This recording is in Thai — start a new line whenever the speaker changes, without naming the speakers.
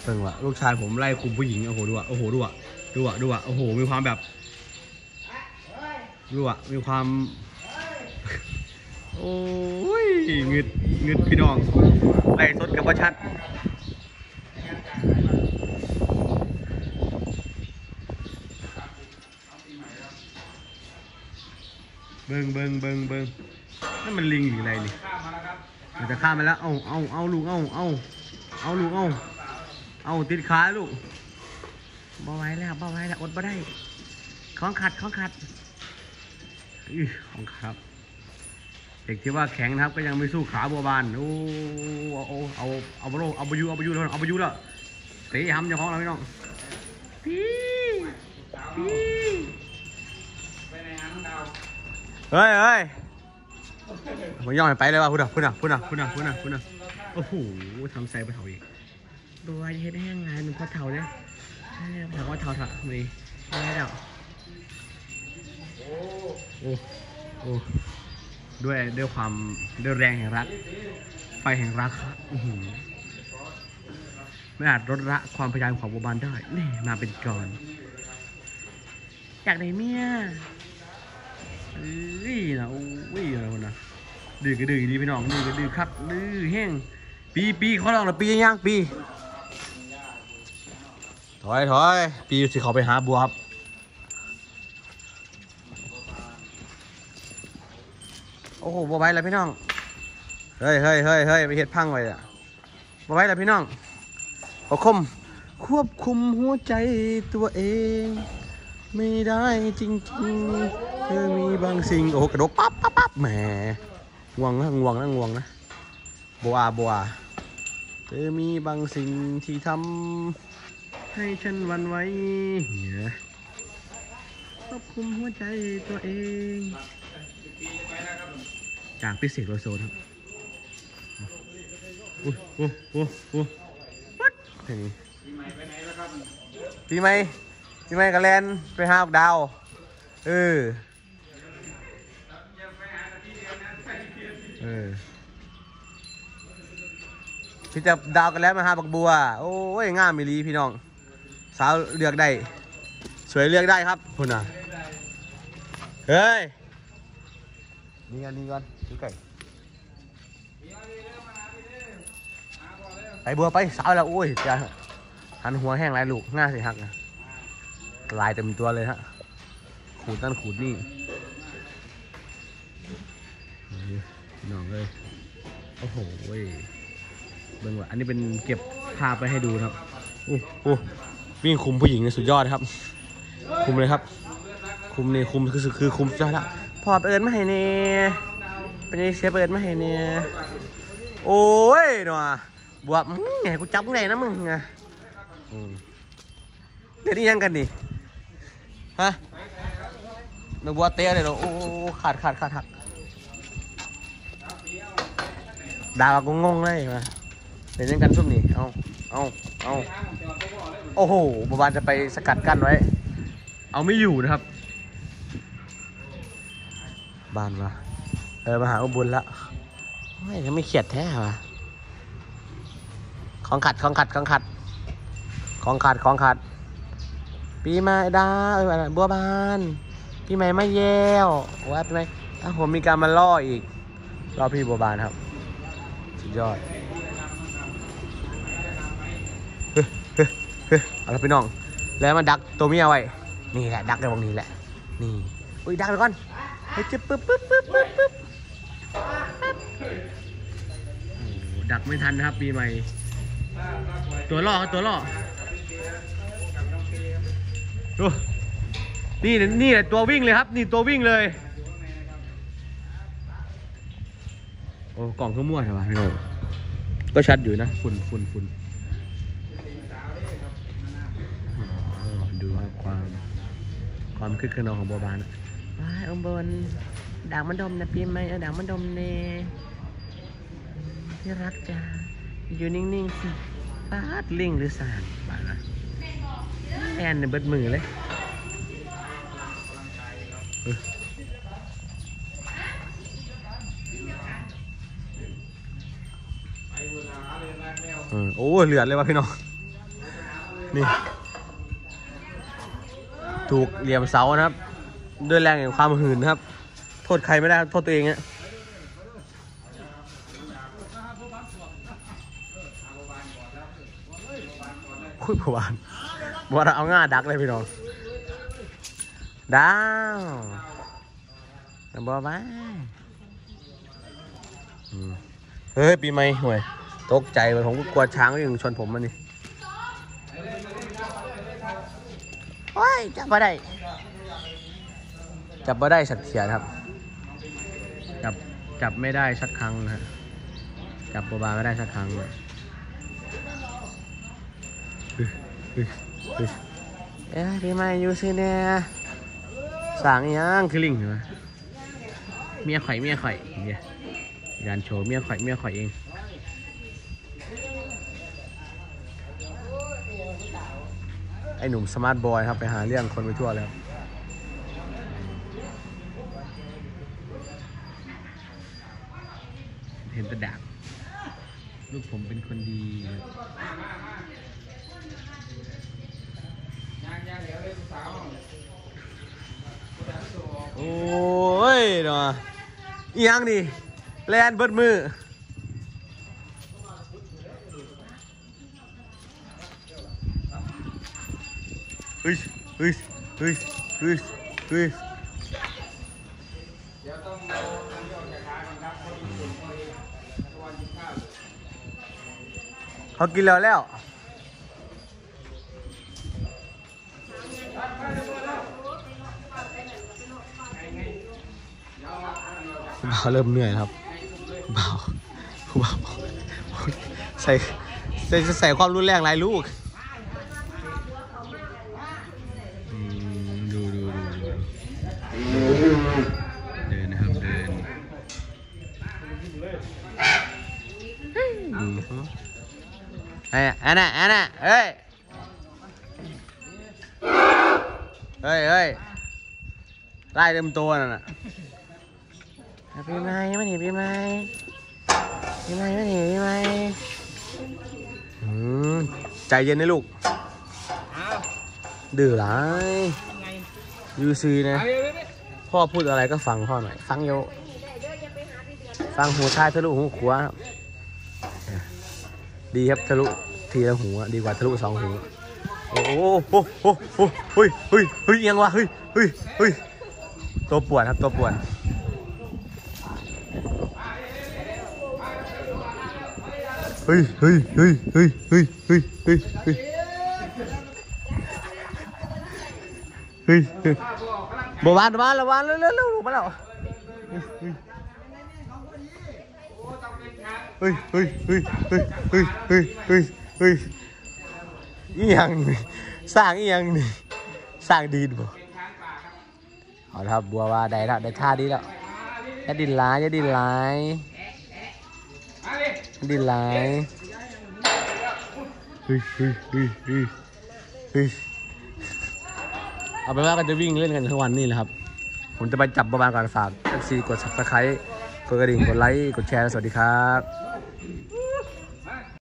เพิ่งว่ะลูกชายผมไล่คุมผู้หญิงโอ้โหดูอ่ะโอ้โหดูอ่ะดูอ่ะดูอ่ะโอ้โหมีความแบบดูอ่ะมีความโอ้ยเงึดพี่น้องไล่สดกับประชัดเบิ้งนั่นมันลิงหรืออะไรนี่มันจะข้ามไปแล้วเอาลูกเอาลูกเอาติดขาลูกบ่ไหวแล้วอดบ่ได้ของขัดของขัดเด็กที่ว่าแข็งนะครับก็ยังไม่สู้ขาบัวบานโอ้เอาไปยูแล้วเตะห้ำเจ้าของเราพี่น้องพี่เฮ้ยมาย่องไปเลยว่ะพูดนะโอ้โหทำใส่ไปเถาอีกบัวเฮ็ดแห้งงานมันพอเถาเนี่ยถามว่าเถามีอะไรเดาโอ้ด้วยความด้วยแรงแห่งรักไฟแห่งรักไม่อาจลดละความพยายามของบัวบานได้นี่มาเป็นก่อนอยากได้เมียนะอะไรคนนะดื้อก็ดื้อดีพี่น้องดื้อก็ดื้อคักดื้อแห้งปีเขาลองเลยปีย่างปีถอยปีสิเขาไปหาบัวครับโอ้โหบัวใบแล้วพี่น้องเฮ้ยไปเฮ็ดพังไว้อะบัวใบแล้วพี่น้องควบคุมหัวใจตัวเองไม่ได้จริงเธอมีบางสิ่งโอ้กระโดดปั๊บแหมง่วงนะบัวเธอมีบางสิ่งที่ทำให้ฉันหวั่นไหวเนี่ยควบคุมหัวใจตัวเองจากพิเศษโลโซครับวัดแค่นี้ปีใหม่กับแลนไปหาดาวพี่จะดาวกันแล้วมาหาบักบัวโอ้ยงามมิลีพี่น้องสาวเลือกได้สวยเลือกได้ครับคุณน่ะเฮ้ยนี่ก่อนซื้อไก่ไปบัวไปสาวแล้วโอ้ยจะหันหัวแห้งลายลูกง่าสิหักนะลายเต็มตัวเลยฮะขูดนั่นขูดนี่น้องเลยโอ้โหเบิ่งว่าอันนี้เป็นเก็บภาพไปให้ดูครับโอ้วิ่งคุมผู้หญิงในสุดยอดครับคุมเลยครับคุมนี่คุมคือคุมสุดยอดละพอเปิดมาให้เนี่ยเป็นเชฟเปิดมาให้เนี่ยโอ้ยหน่ะบวบไงกูจับไงนะมึงไงเดี๋ยวนี้ยังกันดิฮะนักบัวเตะเลยเหรอโอ้ขาดดาวก็งงเลยมาเดี๋ยวยังกันซุ่มนี่เอาโอ้โหบัวบานจะไปสกัดกั้นไว้เอาไม่อยู่นะครับบ้านวะมาหาอุบลละไม่เขียดแท้วะของขัดปีใหม่ดาบัวบานปีใหม่ไม่แย่ว่าปีใหม่ถ้าผมมีการมาล่ออีกล่อพี่บัวบานครับสุดยอดเอาละพี่น้องแล้วมันดักตัวเมียไว้นี่แหละดักในวงนี้แหละนี่อุ้ยดักไปก่อนเฮ้ยปึ๊บดักไม่ทันนะครับปีใหม่ตัวล่อดูนี่แหละตัววิ่งเลยครับนี่ตัววิ่งเลยโอ้กล่องก็มั่วใช่ไหมพี่โน่ก็ชัดอยู่นะฝุ่นดูความคึกขนองของบัวบานว้ายองบนด่างมันดมนะปีใหม่ด่างมันดมเน่ที่รักจ้าอยู่นิ่งๆสิปาดลิงหรือสารบ้านะแอนเนี่ยเบิดมือเลยโอ้เหลือดเลยว่ะพี่น้องนี่ถูกเหลี่ยมเสานะครับด้วยแรงแห่งความหื่นนะครับโทษใครไม่ได้โทษตัวเองเนี่ยคุยประวันว่าเราเอาง่าดักเลยพี่น้องดาวน้ำบ่บ้าเฮ้ยปีใหม่ห่วยตกใจเลยผมก็กลัวช้างก็ยังชนผมมันนี่โอ้ยจับมาได้สักเทียครับจับไม่ได้สักครั้งนะจับบ่าไม่ได้สักครั้งเลยปีใหม่อยู่ซิเนี่ยสั่งยังคือลิงเหรอเมียข่อยเนี่ยการโชว์เมียข่อยเองไอ้หนุ่มสมาร์ทบอยครับไปหาเรื่องคนไปทั่วแล้วเห็นแต่ดาบลูกผมเป็นคนดีโอ้ยเนาะอีหยังดิแลนเบิดมือเฮ้ยเขากินแล้วบ่าวเริ่มเหนื่อยครับบ่าวใส่ความรุนแรงหลายลูกดูเดินนะครับเดินอันน่ะเฮ้ยไล่เต็มตัวน่ะปีใหม่ไม่หนีปีใหม่ใจเย็นนะลูกดื้อหลายยูซีนะพ่อพูดอะไรก็ฟังพ่อหน่อยฟังโยฟังหูชายทะลุหูขวาดีครับทะลุทีละหูดีกว่าทะลุสองหูโอ้โหยังวะเฮ้ยตัวปวดครับตัวปวดเฮ้ยบวานเร็วมาแล้วเฮ้ยอีหยังสร้างอีหยังนี่สร้างดีนบ่เอาละครับบัวว่าได้ท่าดีแล้วอย่าดินร้ายเอาไปว่ากันจะวิ่งเล่นกันทั้งวันนี่แหละครับผมจะไปจับบัวบานก่อนฝาก FC กด Subscribe กดกระดิ่งกดไลค์กดแชร์สวัสดีครับ